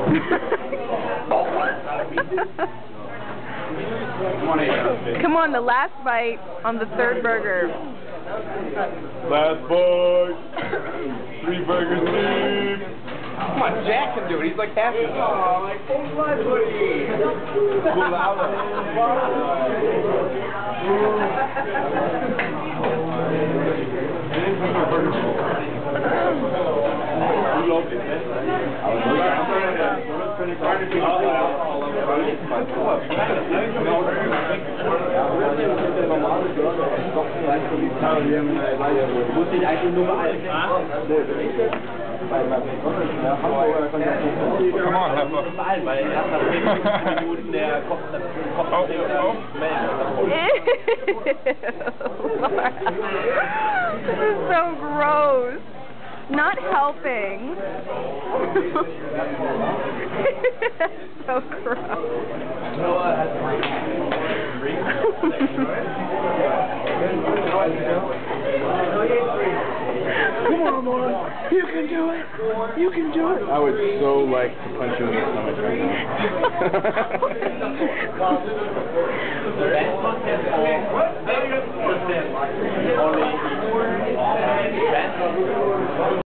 Come on, the last bite on the third burger. Last bite. 3 burgers deep. Come on, Jack can do it. He's like half the Oh, like full blood, buddy. Pull out of Muss ich eigentlich nur beeilen. Come on, Heffer. Weil erst nach 10 Minuten der Kopf This is so gross. Not helping. So gross. Come on, boy. You can do it. You can do it. I would so like to punch you in the stomach right now.